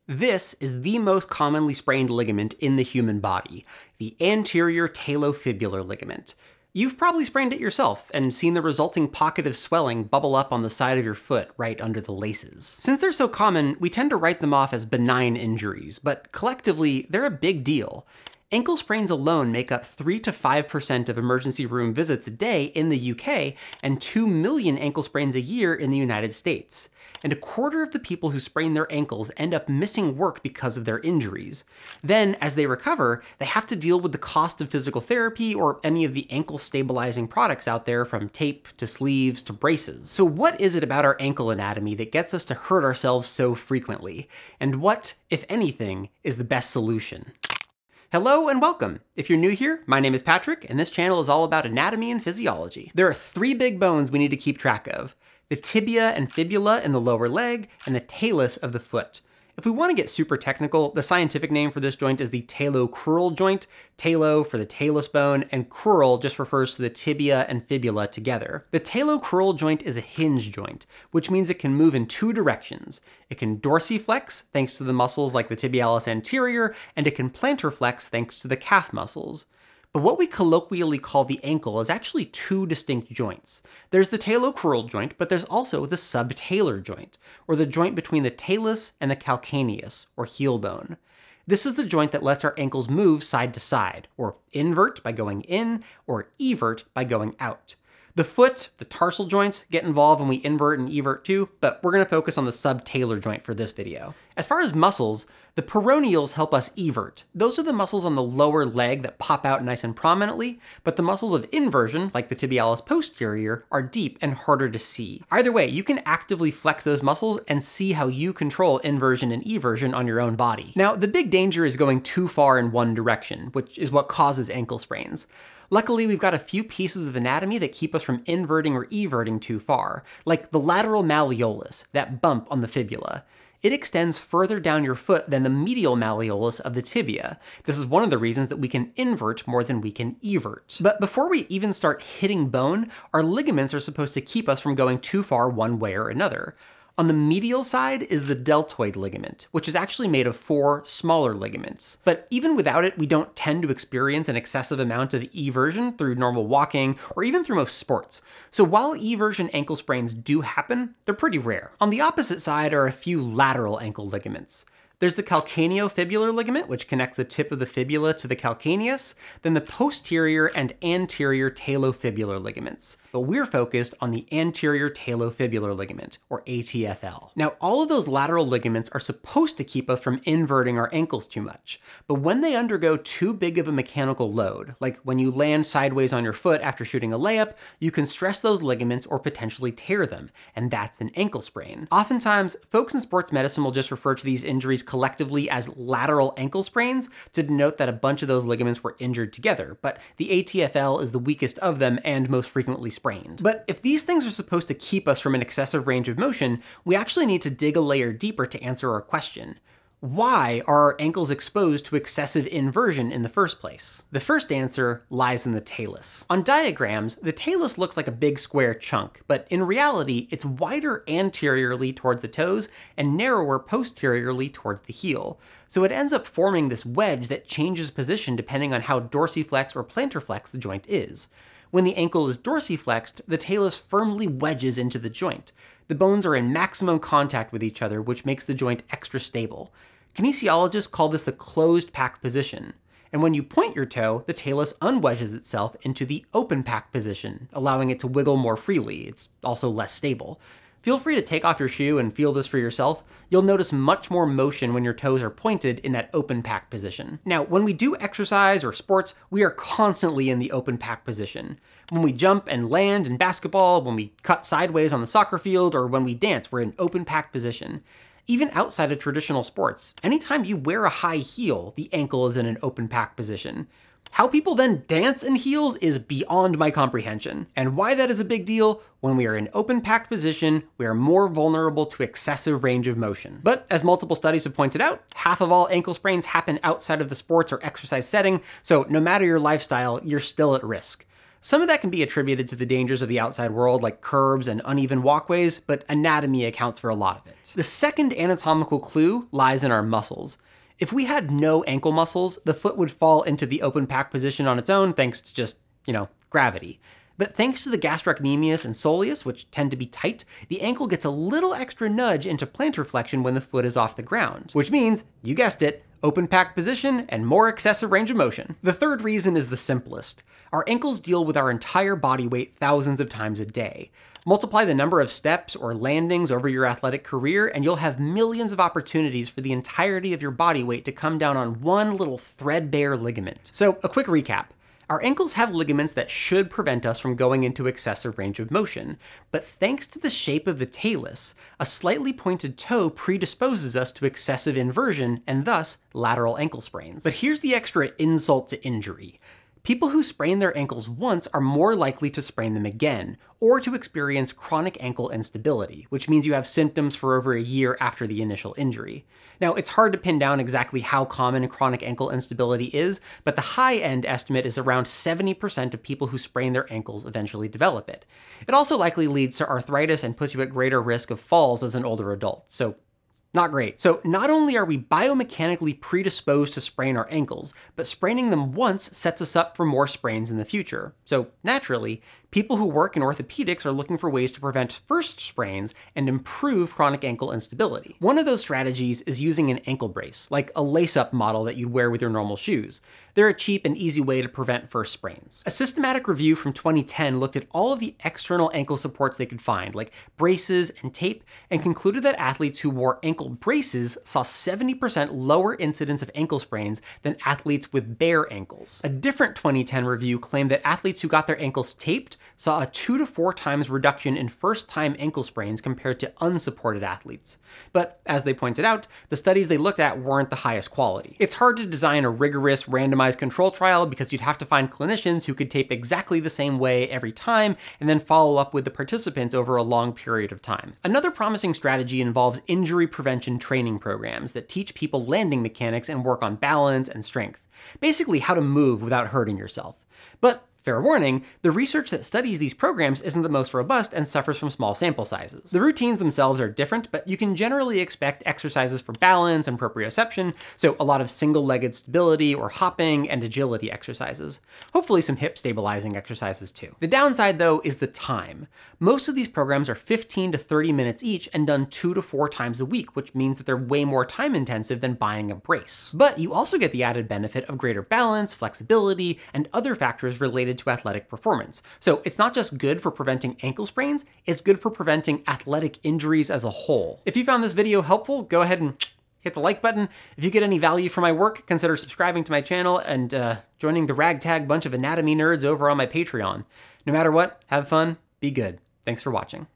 This is the most commonly sprained ligament in the human body, the anterior talofibular ligament. You've probably sprained it yourself and seen the resulting pocket of swelling bubble up on the side of your foot right under the laces. Since they're so common, we tend to write them off as benign injuries, but collectively, they're a big deal. Ankle sprains alone make up 3 to 5% of emergency room visits a day in the UK and 2 million ankle sprains a year in the United States. And a quarter of the people who sprain their ankles end up missing work because of their injuries. Then, as they recover, they have to deal with the cost of physical therapy or any of the ankle stabilizing products out there, from tape to sleeves to braces. So what is it about our ankle anatomy that gets us to hurt ourselves so frequently? And what, if anything, is the best solution? Hello and welcome. If you're new here, my name is Patrick, and this channel is all about anatomy and physiology. There are 3 big bones we need to keep track of: the tibia and fibula in the lower leg, and the talus of the foot. If we want to get super technical, the scientific name for this joint is the talocrural joint, talo for the talus bone, and crural just refers to the tibia and fibula together. The talocrural joint is a hinge joint, which means it can move in 2 directions. It can dorsiflex, thanks to the muscles like the tibialis anterior, and it can plantarflex, thanks to the calf muscles. But what we colloquially call the ankle is actually 2 distinct joints. There's the talocrural joint, but there's also the subtalar joint, or the joint between the talus and the calcaneus, or heel bone. This is the joint that lets our ankles move side to side, or invert by going in, or evert by going out. The foot, the tarsal joints, get involved when we invert and evert too, but we're going to focus on the subtalar joint for this video. As far as muscles, the peroneals help us evert. Those are the muscles on the lower leg that pop out nice and prominently, but the muscles of inversion, like the tibialis posterior, are deep and harder to see. Either way, you can actively flex those muscles and see how you control inversion and eversion on your own body. Now, the big danger is going too far in one direction, which is what causes ankle sprains. Luckily, we've got a few pieces of anatomy that keep us from inverting or everting too far, like the lateral malleolus, that bump on the fibula. It extends further down your foot than the medial malleolus of the tibia. This is one of the reasons that we can invert more than we can evert. But before we even start hitting bone, our ligaments are supposed to keep us from going too far one way or another. On the medial side is the deltoid ligament, which is actually made of 4 smaller ligaments. But even without it, we don't tend to experience an excessive amount of eversion through normal walking or even through most sports. So while eversion ankle sprains do happen, they're pretty rare. On the opposite side are a few lateral ankle ligaments. There's the calcaneofibular ligament, which connects the tip of the fibula to the calcaneus, then the posterior and anterior talofibular ligaments. But we're focused on the anterior talofibular ligament, or ATFL. Now, all of those lateral ligaments are supposed to keep us from inverting our ankles too much, but when they undergo too big of a mechanical load, like when you land sideways on your foot after shooting a layup, you can stress those ligaments or potentially tear them, and that's an ankle sprain. Oftentimes, folks in sports medicine will just refer to these injuries collectively as lateral ankle sprains to denote that a bunch of those ligaments were injured together, but the ATFL is the weakest of them and most frequently sprained. But if these things are supposed to keep us from an excessive range of motion, we actually need to dig a layer deeper to answer our question. Why are our ankles exposed to excessive inversion in the first place? The first answer lies in the talus. On diagrams, the talus looks like a big square chunk, but in reality, it's wider anteriorly towards the toes and narrower posteriorly towards the heel. So it ends up forming this wedge that changes position depending on how dorsiflex or plantarflex the joint is. When the ankle is dorsiflexed, the talus firmly wedges into the joint. The bones are in maximum contact with each other, which makes the joint extra stable. Kinesiologists call this the closed pack position. And when you point your toe, the talus unwedges itself into the open pack position, allowing it to wiggle more freely. It's also less stable. Feel free to take off your shoe and feel this for yourself. You'll notice much more motion when your toes are pointed in that open pack position. Now, when we do exercise or sports, we are constantly in the open pack position. When we jump and land in basketball, when we cut sideways on the soccer field, or when we dance, we're in open pack position. Even outside of traditional sports, anytime you wear a high heel, the ankle is in an open pack position. How people then dance in heels is beyond my comprehension, and why that is a big deal: when we are in open packed position, we are more vulnerable to excessive range of motion. But as multiple studies have pointed out, half of all ankle sprains happen outside of the sports or exercise setting, so no matter your lifestyle, you're still at risk. Some of that can be attributed to the dangers of the outside world, like curbs and uneven walkways, but anatomy accounts for a lot of it. The second anatomical clue lies in our muscles. If we had no ankle muscles, the foot would fall into the open pack position on its own thanks to just, gravity. But thanks to the gastrocnemius and soleus, which tend to be tight, the ankle gets a little extra nudge into plantar flexion when the foot is off the ground, which means, you guessed it, open pack position and more excessive range of motion. The third reason is the simplest. Our ankles deal with our entire body weight thousands of times a day. Multiply the number of steps or landings over your athletic career, and you'll have millions of opportunities for the entirety of your body weight to come down on one little threadbare ligament. So, a quick recap. Our ankles have ligaments that should prevent us from going into excessive range of motion, but thanks to the shape of the talus, a slightly pointed toe predisposes us to excessive inversion and thus lateral ankle sprains. But here's the extra insult to injury. People who sprain their ankles once are more likely to sprain them again, or to experience chronic ankle instability, which means you have symptoms for over a year after the initial injury. Now, it's hard to pin down exactly how common chronic ankle instability is, but the high-end estimate is around 70% of people who sprain their ankles eventually develop it. It also likely leads to arthritis and puts you at greater risk of falls as an older adult, so not great. So not only are we biomechanically predisposed to sprain our ankles, but spraining them once sets us up for more sprains in the future. So naturally, people who work in orthopedics are looking for ways to prevent first sprains and improve chronic ankle instability. One of those strategies is using an ankle brace, like a lace-up model that you'd wear with your normal shoes. They're a cheap and easy way to prevent first sprains. A systematic review from 2010 looked at all of the external ankle supports they could find, like braces and tape, and concluded that athletes who wore ankle braces saw 70% lower incidence of ankle sprains than athletes with bare ankles. A different 2010 review claimed that athletes who got their ankles taped saw a 2 to 4 times reduction in first-time ankle sprains compared to unsupported athletes. But as they pointed out, the studies they looked at weren't the highest quality. It's hard to design a rigorous randomized control trial because you'd have to find clinicians who could tape exactly the same way every time and then follow up with the participants over a long period of time. Another promising strategy involves injury prevention training programs that teach people landing mechanics and work on balance and strength. Basically, how to move without hurting yourself. But fair warning, the research that studies these programs isn't the most robust and suffers from small sample sizes. The routines themselves are different, but you can generally expect exercises for balance and proprioception, so a lot of single-legged stability or hopping and agility exercises. Hopefully some hip stabilizing exercises too. The downside though is the time. Most of these programs are 15 to 30 minutes each and done 2 to 4 times a week, which means that they're way more time intensive than buying a brace. But you also get the added benefit of greater balance, flexibility, and other factors related to athletic performance. So it's not just good for preventing ankle sprains, it's good for preventing athletic injuries as a whole. If you found this video helpful, go ahead and hit the like button. If you get any value from my work, consider subscribing to my channel and joining the ragtag bunch of anatomy nerds over on my Patreon. No matter what, have fun, be good. Thanks for watching.